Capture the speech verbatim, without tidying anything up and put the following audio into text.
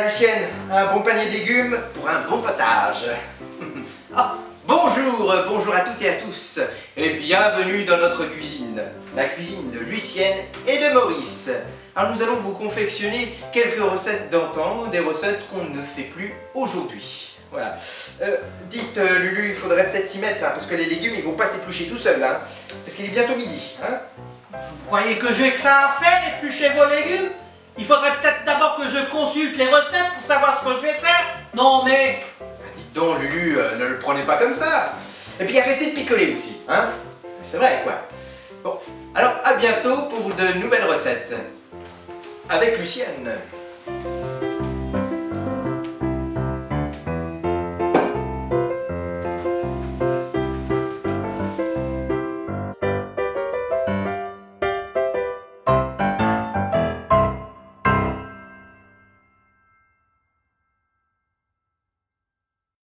Lucienne, un bon panier de légumes pour un bon potage. Ah, bonjour, bonjour à toutes et à tous, et bienvenue dans notre cuisine, la cuisine de Lucienne et de Maurice. Alors nous allons vous confectionner quelques recettes d'antan, des recettes qu'on ne fait plus aujourd'hui. Voilà. Euh, dites euh, Lulu, il faudrait peut-être s'y mettre, hein, parce que les légumes ils vont pas s'éplucher tout seuls, hein, parce qu'il est bientôt midi. Hein. Vous croyez que j'ai que ça à faire, éplucher vos légumes? Il faudrait peut-être d'abord que je consulte les recettes pour savoir ce que je vais faire. Non mais... Ah, dites donc Lulu, euh, ne le prenez pas comme ça. Et puis arrêtez de picoler aussi, hein. C'est vrai quoi. Bon, alors à bientôt pour de nouvelles recettes. Avec Lucienne.